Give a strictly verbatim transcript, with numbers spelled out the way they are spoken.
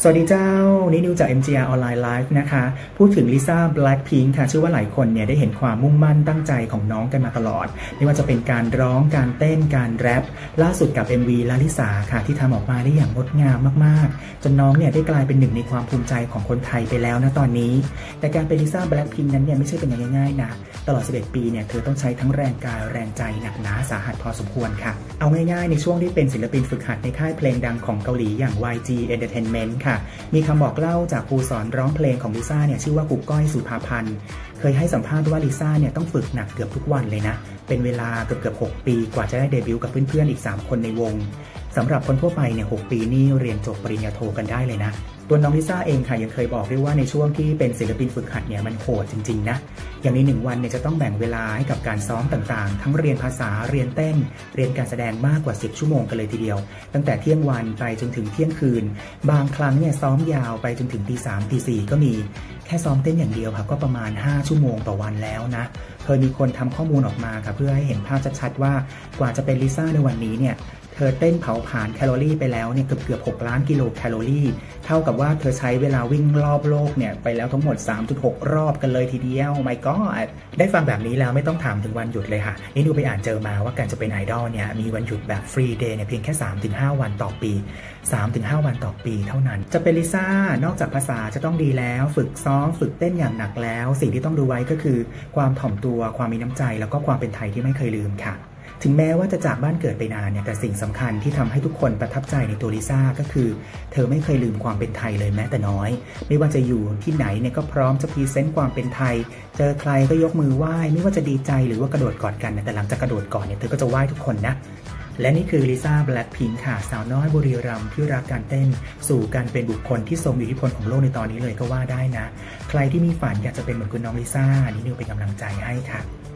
สวัสดีเจ้านี่นิวจาก เอ็ม จี อาร์ Online Live นะคะพูดถึงลิซ่า Blackpink ค่ะเชื่อว่าหลายคนเนี่ยได้เห็นความมุ่งมั่นตั้งใจของน้องกันมาตลอดไม่ว่าจะเป็นการร้องการเต้นการแรปล่าสุดกับ เอ็ม วี ลาลิสาค่ะที่ทำออกมาได้อย่างงดงามมากๆจนน้องเนี่ยได้กลายเป็นหนึ่งในความภูมิใจของคนไทยไปแล้วนะตอนนี้แต่การเป็นลิซ่า Blackpink นั้นเนี่ยไม่ใช่เป็นอย่างง่ายๆนะตลอดสิบเอ็ดปีเนี่ยเธอต้องใช้ทั้งแรงกายแรงใจหนักหนาสาหัสพอสมควรค่ะเอาง่ายๆในช่วงที่เป็นศิลปินฝึกหัดในค่ายเพลงดังของเกาหลีอย่าง วาย จี Entertainment ค่ะมีคำบอกเล่าจากครูสอนร้องเพลงของลิซ่าเนี่ยชื่อว่าครูก้อยสุภาพันธ์เคยให้สัมภาษณ์ว่าลิซ่าเนี่ยต้องฝึกหนักเกือบทุกวันเลยนะเป็นเวลาเกือบเกือบหกปีกว่าจะได้เดบิวต์กับเพื่อนๆอีกสามคนในวงสำหรับคนทั่วไปเนี่ยหกปีนี่เรียนจบปริญญาโทกันได้เลยนะตัวน้องลิซ่าเองค่ะยังเคยบอกด้วยว่าในช่วงที่เป็นศิลปินฝึกหัดเนี่ยมันโหดจริงๆนะอย่างในหนึ่งวันเนี่ยจะต้องแบ่งเวลาให้กับการซ้อมต่างๆทั้งเรียนภาษาเรียนเต้นเรียนการแสดงมากกว่าสิบชั่วโมงกันเลยทีเดียวตั้งแต่เที่ยงวันไปจนถึงเที่ยงคืนบางครั้งเนี่ยซ้อมยาวไปจนถึงตีสามตีสี่ก็มีแค่ซ้อมเต้นอย่างเดียวค่ะก็ประมาณห้าชั่วโมงต่อวันแล้วนะเคยมีคนทำข้อมูลออกมาค่ะเพื่อให้เห็นภาพชัดๆว่ากว่าจะเป็นลิซ่าในวันนี้เนี่ยเธอเต้นเผาผลาญแคลอรี่ไปแล้วเนี่ยเกือบเกือบหกล้านกิโลแคลอรี่เท่ากับว่าเธอใช้เวลาวิ่งรอบโลกเนี่ยไปแล้วทั้งหมด สามจุดหก รอบกันเลยทีเดียว my god ได้ฟังแบบนี้แล้วไม่ต้องถามถึงวันหยุดเลยค่ะนี่ดูไปอ่านเจอมาว่าการจะเป็นไอดอลเนี่ยมีวันหยุดแบบฟรีเดย์เนี่ยเพียงแค่ สามถึงห้า วันต่อปี สามถึงห้า วันต่อปีเท่านั้นจะเป็นลิซ่านอกจากภาษาจะต้องดีแล้วฝึกซ้อมฝึกเต้นอย่างหนักแล้วสิ่งที่ต้องดูไว้ก็คือความถ่อมตัวความมีน้ำใจแล้วก็ความเป็นไทยที่ไม่เคยลืมค่ะถึงแม้ว่าจะจากบ้านเกิดไปนานเนี่ยแต่สิ่งสำคัญที่ทำให้ทุกคนประทับใจในตัวลิซ่าก็คือเธอไม่เคยลืมความเป็นไทยเลยแม้แต่น้อยไม่ว่าจะอยู่ที่ไหนเนี่ยก็พร้อมจะพรีเซนต์ความเป็นไทยเจอใครก็ยกมือไหว้ไม่ว่าจะดีใจหรือว่ากระโดดกอดกันแต่หลังจากกระโดดก่อนเนี่ยเธอก็จะไหว้ทุกคนนะและนี่คือลิซ่า Blackpink ค่ะสาวน้อยบุรีรัมย์ที่รักการเต้นสู่การเป็นบุคคลที่ทรงอิทธิพลของโลกในตอนนี้เลยก็ว่าได้นะใครที่มีฝันอยากจะเป็นเหมือนคุณน้องลิซ่านี่นิวเป็นกำลังใจให้ค่ะ